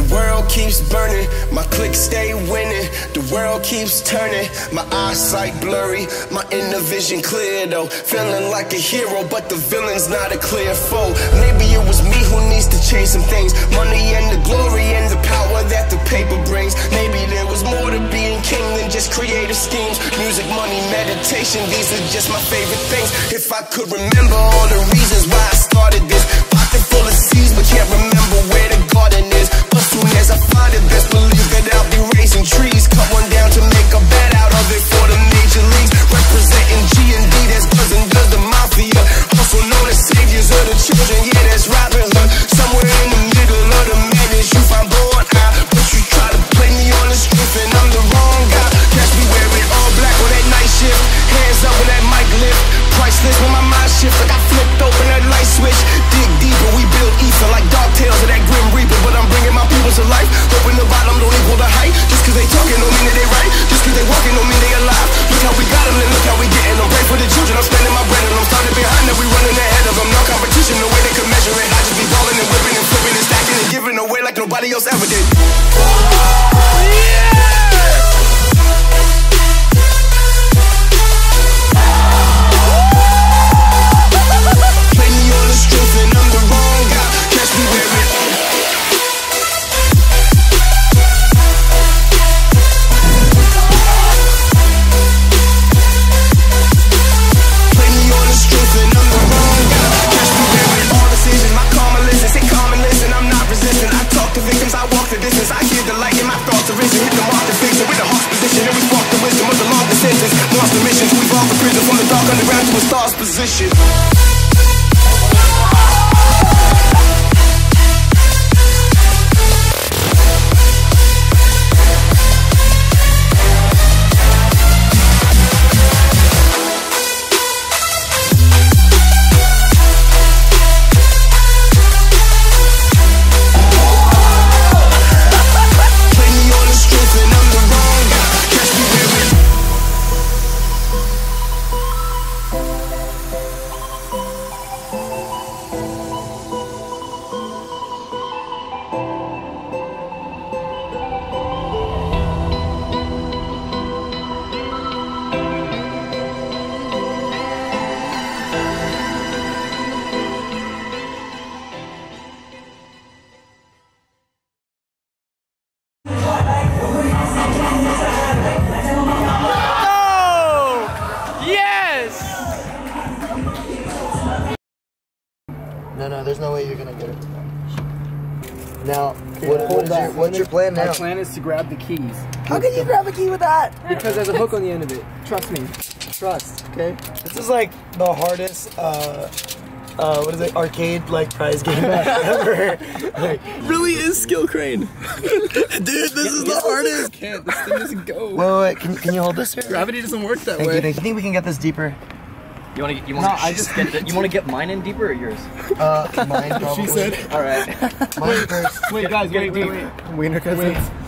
world keeps burning, my click stay winning. The world keeps turning, my eyesight blurry, my inner vision clear though. Feeling like a hero, but the villain's not a clear foe. Maybe it was me who needs to change some things. Money and the glory and the power that the paper brings. Maybe there was more to being king than just creative schemes. Music, money, meditation, these are just my favorite things. If I could remember all the reasons why I started this. Pocket full of seeds, but can't remember where the garden is. But soon as I find it, best believe that I'll be raising trees. Cut one down to make a bed out of it for the major leagues. Representing G&D, that's cousin does the mafia. Also known as saviors of the children, yeah, that's Robin Hood. Somewhere in the middle of the madness, you find born out. But you try to play me on the strength, and I'm the wrong guy. Catch me wearing all black on that night shift. Hands up when that mic lift. Priceless when my mind shift, like I flipped open that light switch. Dig deeper, we build ether like dark tales of that grim reaper. But I'm bringing my people to life. Hoping the bottom don't equal the height. Just cause they talking don't mean that they right. Just cause they walking don't mean they alive. Look how we got them and look how we getting them. Pray for the children, I'm spending my bread and I'm starting behind them. We running ahead of them, no competition, no way they could measure it. I just be balling and whipping and flipping and stacking and giving away like nobody else ever did. Position. No, there's no way you're gonna get it. Now, what's your plan now? My plan is to grab the keys. How can you grab a key with that? Because there's a hook on the end of it. Trust me. Trust, okay? This is like the hardest, what is it, arcade, like, prize game ever. Like, really is skill crane. Dude, this is the hardest. Can't, this thing doesn't go. Wait, can you hold this here? Gravity doesn't work that Thank way. you. You think we can get this deeper? You want to get mine in deeper or yours? Mine probably. She said. All right. Mine first. Wait, guys, wait. Wiener cousins.